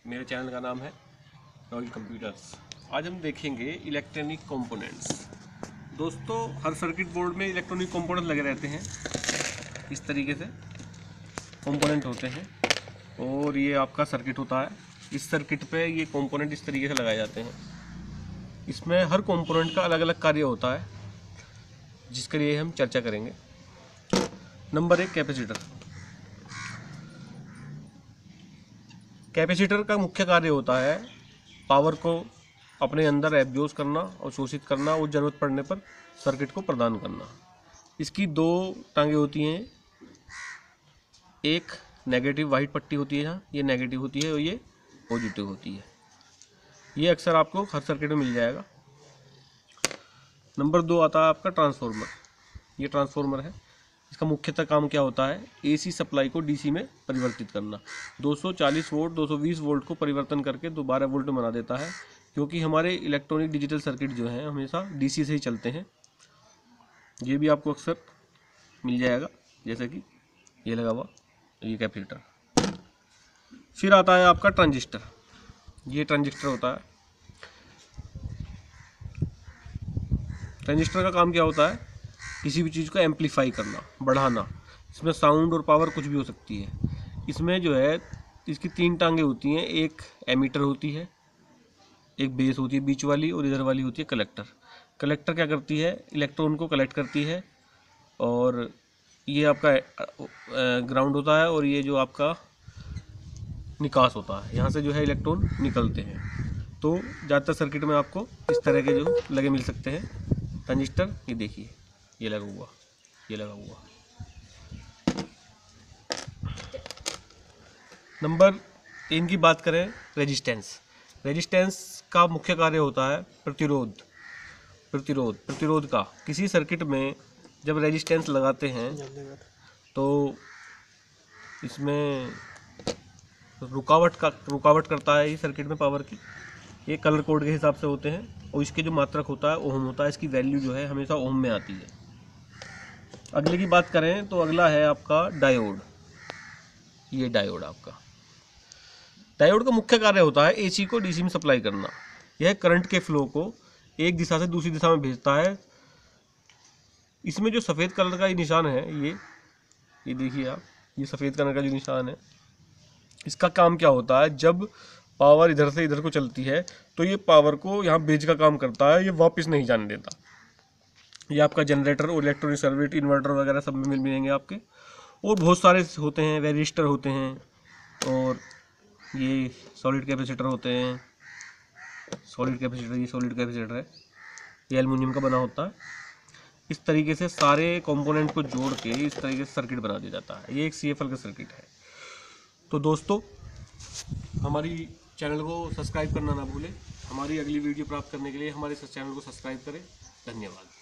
मेरे चैनल का नाम है रॉयल कंप्यूटर्स। आज हम देखेंगे इलेक्ट्रॉनिक कंपोनेंट्स। दोस्तों, हर सर्किट बोर्ड में इलेक्ट्रॉनिक कंपोनेंट्स लगे रहते हैं। इस तरीके से कंपोनेंट होते हैं और ये आपका सर्किट होता है। इस सर्किट पे ये कंपोनेंट इस तरीके से लगाए जाते हैं। इसमें हर कंपोनेंट का अलग अलग कार्य होता है, जिसके लिए हम चर्चा करेंगे। Number 1, capacitor. कैपेसिटर का मुख्य कार्य होता है पावर को अपने अंदर एब्जॉर्ब करना और शोषित करना और ज़रूरत पड़ने पर सर्किट को प्रदान करना। इसकी दो टांगें होती हैं, एक नेगेटिव वाइट पट्टी होती है, यहाँ ये नेगेटिव होती है और ये पॉजिटिव होती है। ये अक्सर आपको हर सर्किट में मिल जाएगा। नंबर 2 आता है आपका ट्रांसफार्मर। ये ट्रांसफार्मर है। इसका मुख्यतः काम क्या होता है? एसी सप्लाई को डीसी में परिवर्तित करना। 240 वोल्ट 220 वोल्ट को परिवर्तन करके 12 वोल्ट में बना देता है, क्योंकि हमारे इलेक्ट्रॉनिक डिजिटल सर्किट जो हैं हमेशा डीसी से ही चलते हैं। ये भी आपको अक्सर मिल जाएगा, जैसे कि ये लगा हुआ ये कैपेसिटर। फिर आता है आपका ट्रांजिस्टर। ये ट्रांजिस्टर होता है। ट्रांजिस्टर का काम क्या होता है? किसी भी चीज़ को एम्पलीफाई करना, बढ़ाना। इसमें साउंड और पावर कुछ भी हो सकती है। इसमें जो है इसकी 3 टांगें होती हैं। एक एमीटर होती है, एक बेस होती है बीच वाली, और इधर वाली होती है कलेक्टर। कलेक्टर क्या करती है? इलेक्ट्रॉन को कलेक्ट करती है, और ये आपका ग्राउंड होता है, और ये जो आपका निकास होता है, यहाँ से जो है इलेक्ट्रॉन निकलते हैं। तो ज़्यादातर सर्किट में आपको इस तरह के जो लगे मिल सकते हैं ट्रांजिस्टर। ये देखिए, ये लगा हुआ, ये लगा हुआ। नंबर 3 की बात करें, रेजिस्टेंस। रेजिस्टेंस का मुख्य कार्य होता है प्रतिरोध। प्रतिरोध का किसी सर्किट में जब रेजिस्टेंस लगाते हैं तो इसमें रुकावट करता है ये सर्किट में पावर की। ये कलर कोड के हिसाब से होते हैं, और इसके जो मात्रक होता है ओम होता है। इसकी वैल्यू जो है हमेशा ओम में आती है। अगले की बात करें तो अगला है आपका डायोड। ये डायोड आपका, डायोड का मुख्य कार्य होता है एसी को डीसी में सप्लाई करना। यह करंट के फ्लो को एक दिशा से दूसरी दिशा में भेजता है। इसमें जो सफ़ेद कलर का ये निशान है, ये देखिए आप, ये सफ़ेद कलर का जो निशान है, इसका काम क्या होता है? जब पावर इधर से इधर को चलती है तो ये पावर को यहाँ ब्रिज का काम करता है, ये वापस नहीं जाने देता। ये आपका जनरेटर और इलेक्ट्रॉनिक सर्किट, इन्वर्टर वगैरह सब में मिलेंगे आपके। और बहुत सारे होते हैं, वेरिस्टर होते हैं, और ये सॉलिड कैपेसिटर होते हैं। सॉलिड कैपेसिटर, ये सॉलिड कैपेसिटर है, ये एल्युमिनियम का बना होता है। इस तरीके से सारे कंपोनेंट को जोड़ के इस तरीके से सर्किट बना दिया जाता है। ये एक CFL का सर्किट है। तो दोस्तों, हमारी चैनल को सब्सक्राइब करना ना भूलें। हमारी अगली वीडियो प्राप्त करने के लिए हमारे चैनल को सब्सक्राइब करें। धन्यवाद।